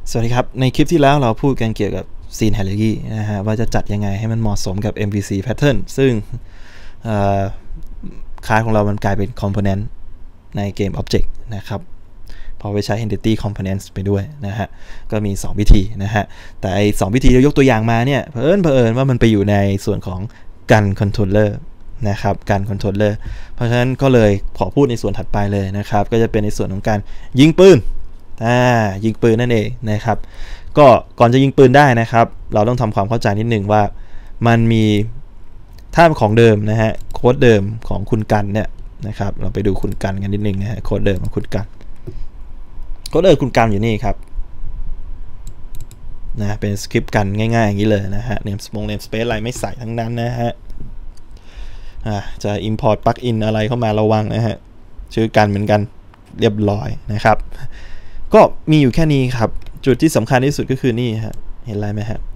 สวัสดีครับในคลิปที่แล้วเราพูดกันเกี่ยวกับ Scene Hierarchy นะฮะว่าจะจัดยังไงให้มันเหมาะสมกับ MVC Pattern ซึ่งคลาสของเรามันกลายเป็น Component ในเกม Object นะครับพอไปใช้ Entity Components ไปด้วยนะฮะก็มี2วิธีนะฮะแต่ไอ้2วิธีที่ยกตัวอย่างมาเนี่ยเผอิญว่ามันไปอยู่ในส่วนของ Gun Controller นะครับGun Controller เพราะฉะนั้นก็เลยขอพูดในส่วนถัดไปเลยนะครับก็จะเป็นในส่วนของการยิงปืนยิงปืนนั่นเองนะครับก็ก่อนจะยิงปืนได้นะครับเราต้องทำความเข้าใจนิดนึงว่ามันมีถ้าของเดิมนะฮะโค้ดเดิมของคุณกันเนี่ยนะครับเราไปดูคุณกันนิดนึงนะฮะโค้ดเดิมของคุณกันโค้ดเดิมคุณกันอยู่นี่ครับนะเป็นสคริปต์กันง่ายๆอย่างนี้เลยนะฮะเนมสเปซอะไรไม่ใส่ทั้งนั้นนะฮะจะ import plugin อะไรเข้ามาระวังนะฮะชื่อกันเหมือนกันเรียบร้อยนะครับก็มีอยู่แค่นี้ครับจุดที่สำคัญที่สุดก็คือนี่ฮะเห็นอะไรไหมฮะ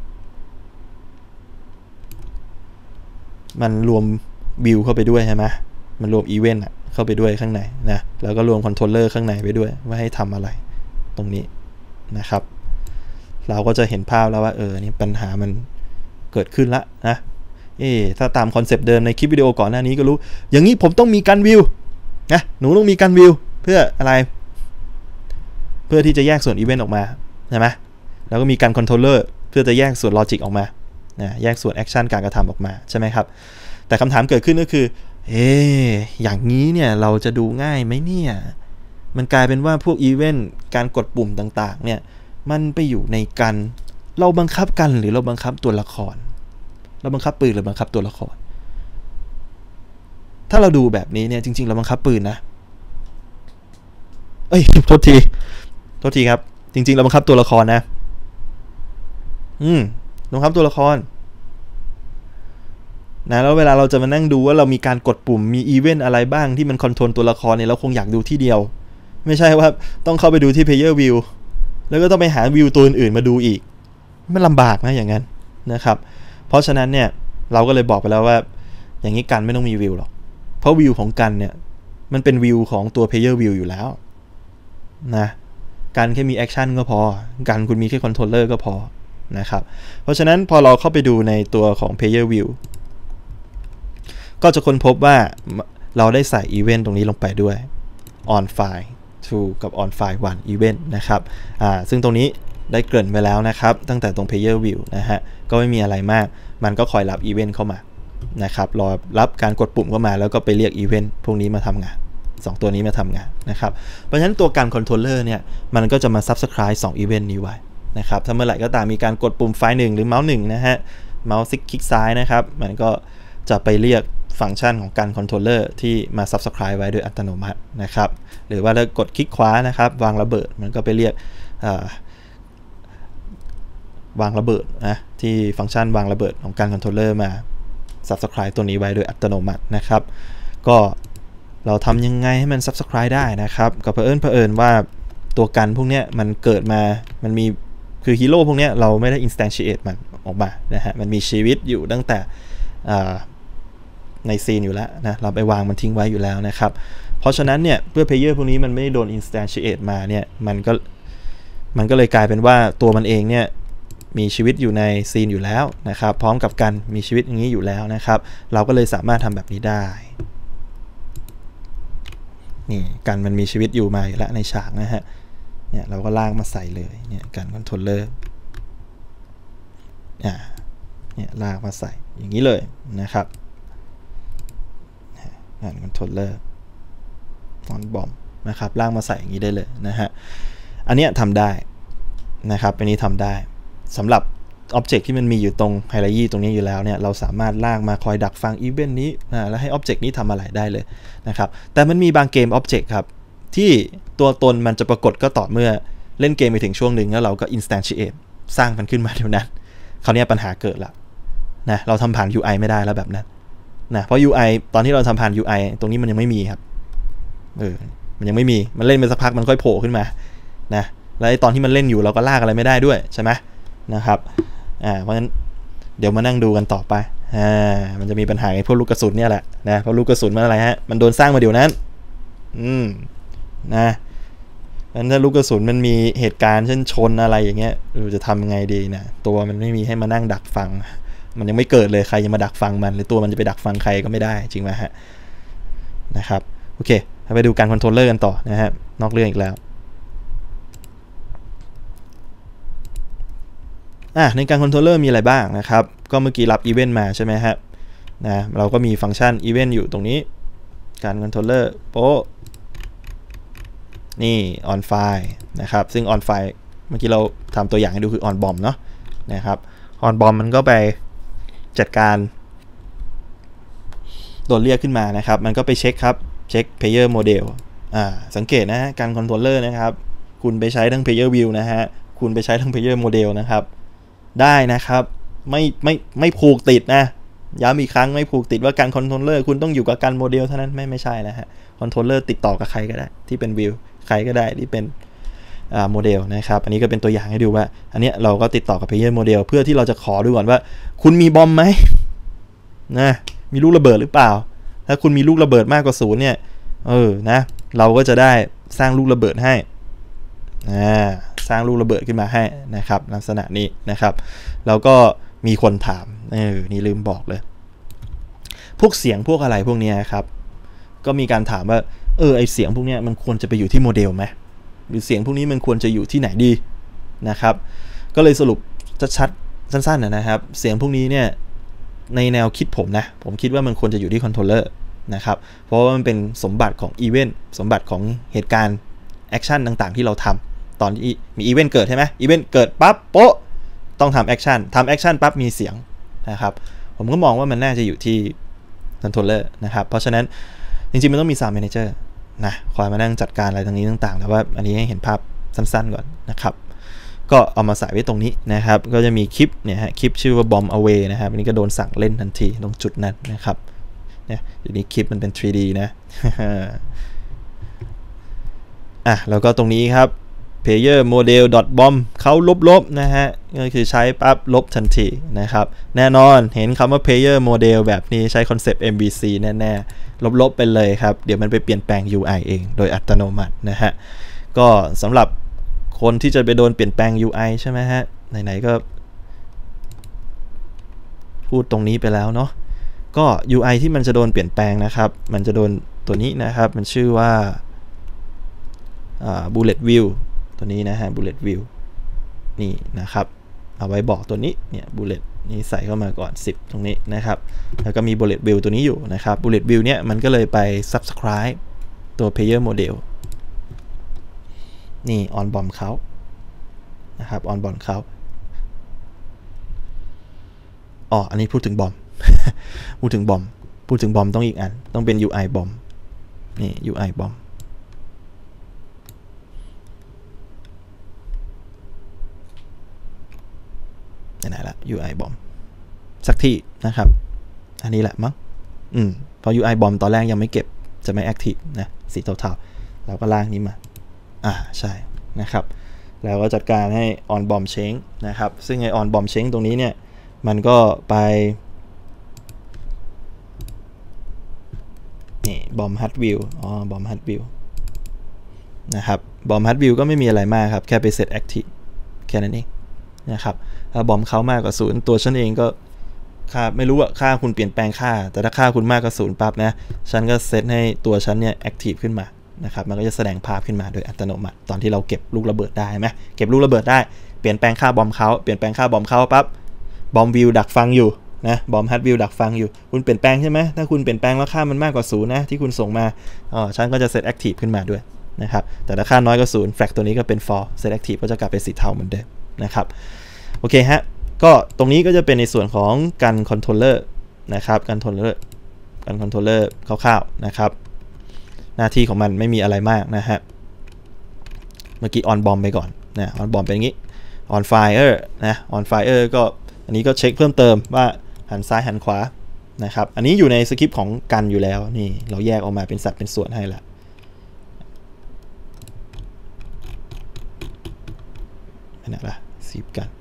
มันรวมวิวเข้าไปด้วยใช่ไหมมันรวมอีเวนต์เข้าไปด้วยข้างในนะแล้วก็รวมคอนโทรลเลอร์ข้างในไปด้วยว่าให้ทำอะไรตรงนี้นะครับเราก็จะเห็นภาพแล้วว่านี่ปัญหามันเกิดขึ้นละนะถ้าตามคอนเซปต์เดิมในคลิปวิดีโอก่อนหน้านี้ก็รู้อย่างนี้ผมต้องมีกันวิวนะหนูต้องมีกันวิวเพื่ออะไรเพื่อที่จะแยกส่วนอีเวนต์ออกมาใช่ไหมแล้วก็มีการคอนโทรลเลอร์เพื่อจะแยกส่วนลอจิกออกมาแยกส่วนแอคชั่นการกระทำออกมาใช่ไหมครับแต่คำถามเกิดขึ้นก็คืออย่างนี้เนี่ยเราจะดูง่ายไหมเนี่ยมันกลายเป็นว่าพวกอีเวนต์การกดปุ่มต่างๆเนี่ยมันไปอยู่ในกันเราบังคับกันหรือเราบังคับตัวละครเราบังคับปืนหรือบังคับตัวละครถ้าเราดูแบบนี้เนี่ยจริงๆเราบังคับปืนนะโทษทีครับจริงๆเราบังคับตัวละครนะบังคับตัวละครนะแล้วเวลาเราจะมานั่งดูว่าเรามีการกดปุ่มมีอีเวนต์อะไรบ้างที่มันคอนโทรลตัวละครเนี่ยเราคงอยากดูที่เดียวไม่ใช่ว่าต้องเข้าไปดูที่ Player View แล้วก็ต้องไปหาวิวตัวอื่นๆมาดูอีกมันลำบากนะอย่างนั้นนะครับเพราะฉะนั้นเนี่ยเราก็เลยบอกไปแล้วว่าอย่างนี้กันไม่ต้องมีวิวหรอกเพราะวิวของกันเนี่ยมันเป็นวิวของตัว Player View อยู่แล้วนะกันแค่มีแอคชั่นก็พอกันคุณมีแค่คอนโทรลเลอร์ก็พอนะครับเพราะฉะนั้นพอเราเข้าไปดูในตัวของ Player View ก็จะค้นพบว่าเราได้ใส่อีเวนต์ตรงนี้ลงไปด้วย on file 2 กับ on file 1 event นะครับซึ่งตรงนี้ได้เกริ่นไปแล้วนะครับตั้งแต่ตรง Player View นะฮะก็ไม่มีอะไรมากมันก็คอยรับอีเวนต์เข้ามานะครับรอรับการกดปุ่มเข้ามาแล้วก็ไปเรียกอีเวนต์พวกนี้มาทำงาน2ตัวนี้มาทำงานนะครับเพราะฉะนั้นตัวการคอนโทรลเลอร์เนี่ยมันก็จะมา subscribe 2 อีเวนต์นี้ไว้นะครับถ้าเมื่อไหร่ก็ตามมีการกดปุ่มไฟล์1หรือเมาส์1นะฮะเมาส์คลิกซ้ายนะครับมันก็จะไปเรียกฟังก์ชันของการคอนโทรลเลอร์ที่มา subscribe ไว้โดยอัตโนมัตินะครับหรือว่าถ้ากดคลิกขวานะครับวางระเบิดมันก็ไปเรียกวางระเบิดนะที่ฟังก์ชันวางระเบิดของการคอนโทรลเลอร์มา subscribe ตัวนี้ไว้โดยอัตโนมัตินะครับก็เราทำยังไงให้มัน subscribe ได้นะครับก็เผอิญว่าตัวกันพวกนี้มันเกิดมามันมีคือฮีโร่พวกนี้เราไม่ได้ instantiate มันออกมานะฮะมันมีชีวิตอยู่ตั้งแต่ในซีนอยู่แล้วนะเราไปวางมันทิ้งไว้อยู่แล้วนะครับเพราะฉะนั้นเนี่ยเพื่อ player พวกนี้มันไม่ได้โดน instantiate มาเนี่ยมันก็เลยกลายเป็นว่าตัวมันเองเนี่ยมีชีวิตอยู่ในซีนอยู่แล้วนะครับพร้อมกับกันมีชีวิตอย่างนี้อยู่แล้วนะครับเราก็เลยสามารถทำแบบนี้ได้นี่กันมันมีชีวิตอยู่มาอยู่แล้วในฉากนะฮะเนี่ยเราก็ลากมาใส่เลยเนี่ยกันคอนโทรลเลอร์เนี่ยลากมาใส่อย่างนี้เลยนะครับกันคอนโทรลเลอร์ฟอนต์บอมนะครับลากมาใส่อย่างนี้ได้เลยนะฮะอันนี้ทำได้นะครับอันนี้ทำได้สำหรับอ็อบเจกต์ที่มันมีอยู่ตรงไฮไลท์ตรงนี้อยู่แล้วเนี่ยเราสามารถลากมาคอยดักฟังอีเวนต์นี้แล้วให้อ็อบเจกต์นี้ทำอะไรได้เลยนะครับแต่มันมีบางเกมอ็อบเจกต์ครับที่ตัวตนมันจะปรากฏก็ต่อเมื่อเล่นเกมไปถึงช่วงหนึ่งแล้วเราก็ instantiate สร้างมันขึ้นมาเท่านั้นคราวนี้ปัญหาเกิดละนะเราทำผ่าน UI ไม่ได้แล้วแบบนั้นนะเพราะ UI ตอนที่เราทำผ่าน UI ตรงนี้มันยังไม่มีครับมันยังไม่มีมันเล่นไปสักพักมันค่อยโผล่ขึ้นมานะแล้วตอนที่มันเล่นอยู่เราก็ลากอะไรไม่ได้ด้วยใช่ไหมนะครับเพราะฉะนั้นเดี๋ยวมานั่งดูกันต่อไปมันจะมีปัญหาไอ้พวกลูกกระสุนเนี่ยแหละนะเพราะลูกกระสุนมันอะไรฮะมันโดนสร้างมาเดี๋ยวนั้นนะงั้นถ้าลูกกระสุนมันมีเหตุการณ์เช่นชนอะไรอย่างเงี้ยจะทำยังไงดีนะตัวมันไม่มีให้มานั่งดักฟังมันยังไม่เกิดเลยใครจะมาดักฟังมันหรือตัวมันจะไปดักฟังใครก็ไม่ได้จริงไหมฮะนะครับโอเคไปดูการคอนโทรลเลอร์กันต่อนะฮะนอกเรื่องอีกแล้วในการคอนโทรลเลอร์มีอะไรบ้างนะครับก็เมื่อกี้รับอีเวนต์มาใช่ไหมฮะนะเราก็มีฟังก์ชันอีเวนต์อยู่ตรงนี้การคอนโทรลเลอร์โป๊ะนี่ on file นะครับซึ่ง on file เมื่อกี้เราทำตัวอย่างให้ดูคือ on bomb เนาะนะครับ on bomb มันก็ไปจัดการโดนเรียกขึ้นมานะครับมันก็ไปเช็คครับเช็ค player model สังเกตนะการคอนโทรลเลอร์นะครับคุณไปใช้ทั้ง player view นะฮะคุณไปใช้ทั้ง player model นะครับได้นะครับไม่ผูกติดนะย้ำอีกครั้งไม่ผูกติดว่าการคอนโทรลเลอร์คุณต้องอยู่กับการโมเดลเท่านั้นไม่ใช่นะฮะคอนโทรลเลอร์ติดต่อกับใครก็ได้ที่เป็นวิวใครก็ได้ที่เป็นโมเดลนะครับอันนี้ก็เป็นตัวอย่างให้ดูว่าอันนี้เราก็ติดต่อกับ player model เพื่อที่เราจะขอดูก่อนว่าคุณมีบอมไหมนะมีลูกระเบิดหรือเปล่าถ้าคุณมีลูกระเบิดมากกว่า0เนี่ยนะเราก็จะได้สร้างลูกระเบิดให้สร้างลูกระเบิดขึ้นมาให้นะครับลักษณะนี้นะครับแล้วก็มีคนถามนี่ลืมบอกเลยพวกเสียงพวกอะไรพวกนี้ครับก็มีการถามว่าไอเสียงพวกนี้มันควรจะไปอยู่ที่โมเดลไหมหรือเสียงพวกนี้มันควรจะอยู่ที่ไหนดีนะครับก็เลยสรุปชัดๆสั้นๆนะครับเสียงพวกนี้เนี่ยในแนวคิดผมคิดว่ามันควรจะอยู่ที่คอนโทรลเลอร์นะครับเพราะว่ามันเป็นสมบัติของอีเวนต์สมบัติของเหตุการณ์แอคชั่นต่างๆที่เราทำตอนที่มีอีเวนต์เกิดใช่ไหมอีเวนต์เกิดปั๊บโป๊ะต้องทำแอคชั่นปั๊บมีเสียงนะครับผมก็มองว่ามันน่าจะอยู่ที่คอนโทรลเลอร์นะครับเพราะฉะนั้นจริงๆมันต้องมี Sound Manager นะคอยมานั่งจัดการอะไรตรงนี้ต่างๆแต่ว่าอันนี้ให้เห็นภาพสั้นๆก่อนนะครับก็เอามาใส่ไว้ตรงนี้นะครับก็จะมีคลิปเนี่ยฮะคลิปชื่อว่า Bomb Away นะครับอันนี้ก็โดนสั่งเล่นทันทีตรงจุดนั้นนะครับเนี่ยเดี๋ยวนี้คลิปมันเป็น 3D นะ แล้วก็ตรงนี้ครับ player model bomb เขาลบนะฮะก็คือใช้ปั๊บลบทันทีนะครับแน่นอนเห็นคำว่า player model แบบนี้ใช้คอนเซปต์ MVC แน่ๆลบไปเลยครับเดี๋ยวมันไปเปลี่ยนแปลง UI เองโดยอัตโนมัตินะฮะก็สำหรับคนที่จะไปโดนเปลี่ยนแปลง UI ใช่ไหมฮะไหนๆก็พูดตรงนี้ไปแล้วเนาะก็ UI ที่มันจะโดนเปลี่ยนแปลงนะครับมันจะโดนตัวนี้นะครับมันชื่อว่าbullet view ตัวนี้นะฮะ bullet view นี่นะครับเอาไว้บอกตัวนี้เนี่ย bullet นี่ใส่เข้ามาก่อน10ตรงนี้นะครับแล้วก็มี bullet view ตัวนี้อยู่นะครับ bullet view เนี่ยมันก็เลยไป subscribe ตัว player model นี่ on bomb เขานะครับ on bomb เขาอันนี้พูดถึงบอม พูดถึงบอมต้องอีกอันต้องเป็น UI บอมนี่ UI บอมไหนละ UI บอมสักที่นะครับอันนี้แหละมั้งพอ UI บอมตอนแรกยังไม่เก็บจะไม่ active นะสีเทาๆแล้วก็ลากนี้มาใช่นะครับแล้วก็จัดการให้ on bomb change นะครับซึ่งไอ้ on bomb change ตรงนี้เนี่ยมันก็ไปนี่ bomb hard view bomb hard view นะครับ bomb hard view ก็ไม่มีอะไรมากครับแค่ไป set active แค่นั้นเองนะครับถ้าบอมเขามากกว่า0ตัวฉันเองก็ค่าไม่รู้ว่าค่าคุณเปลี่ยนแปลงค่าแต่ถ้าค่าคุณมากกว่า0ปั๊บนะฉันก็เซตให้ตัวฉันเนี่ย active ขึ้นมานะครับมันก็จะแสดงภาพขึ้นมาโดยอัตโนมัติตอนที่เราเก็บลูกระเบิดได้ไหมเก็บลูกระเบิดได้เปลี่ยนแปลงค่าบอมเขาเปลี่ยนแปลงค่าบอมเขาปั๊บบอมวิวดักฟังอยู่นะบอมฮัดวิวดักฟังอยู่คุณเปลี่ยนแปลงใช่ไหมถ้าคุณเปลี่ยนแปลงแล้วค่ามันมากกว่า0นะที่คุณส่งมาฉันก็จะเซต active ขึ้นมาด้วยนะครับแต่ถ้าค่าน้อยกว่า0 flag ตัวนี้ก็เป็น false set active ก็จะกลับเป็นสีเทาเหมือนเดิมนะครับโอเคฮะก็ตรงนี้ก็จะเป็นในส่วนของการคอนโทรลเลอร์นะครับการคอนโทรลเลอร์คร่าวๆนะครับหน้าที่ของมันไม่มีอะไรมากนะฮะเมื่อกี้ on bomb ไปก่อนนะ on bomb เป็นอย่างนี้ on fire นะ on fire ก็อันนี้ก็เช็คเพิ่มเติมว่าหันซ้ายหันขวานะครับอันนี้อยู่ในสคริปต์ของกันอยู่แล้วนี่เราแยกออกมาเป็นสัดเป็นส่วนให้ละไม่น่าละซีบกัน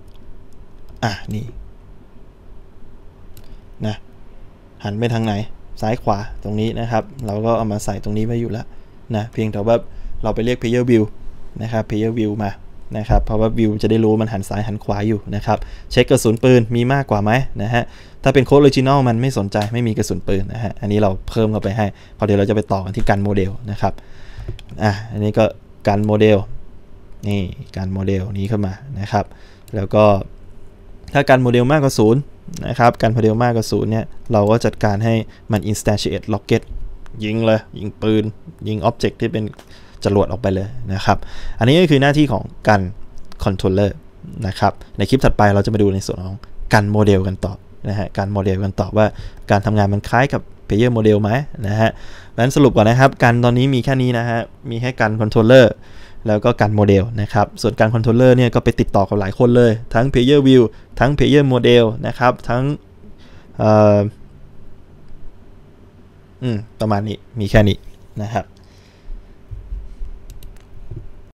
นี่นะหันไปทางไหนซ้ายขวาตรงนี้นะครับเราก็เอามาใส่ตรงนี้ไว้อยู่แล้วนะเพียงแต่ว่าเราไปเรียก player view นะครับ player view มานะครับเพราะว่า view จะได้รู้มันหันซ้ายหันขวาอยู่นะครับเช็คกระสุนปืนมีมากกว่าไหมนะฮะถ้าเป็นโค้ดออริจินอลมันไม่สนใจไม่มีกระสุนปืนนะฮะอันนี้เราเพิ่มเข้าไปให้พอเดี๋ยวเราจะไปต่อกันที่การโมเดลนะครับอันนี้ก็การโมเดลนี่การโมเดลนี้เข้ามานะครับแล้วก็ถ้าการโมเดลมากกว่า0นะครับการโมเดลมากกว่า0เนี่ยเราก็จัดการให้มัน instantiate rocket ยิงเลยยิงปืนยิง object ที่เป็นจรวดออกไปเลยนะครับอันนี้ก็คือหน้าที่ของการ controller นะครับในคลิปถัดไปเราจะมาดูในส่วนของการโมเดลกันต่อนะฮะการโมเดลกันต่อว่าการทำงานมันคล้ายกับ player model ไหมนะฮะงั้นสรุปก่อนนะครับการตอนนี้มีแค่นี้นะฮะมีให้การ controller แล้วก็การโมเดลนะครับส่วนการคอนโทรลเลอร์เนี่ยก็ไปติดต่อกับหลายคนเลยทั้ง Player View ทั้ง Player Model นะครับทั้งประมาณนี้มีแค่นี้นะครับ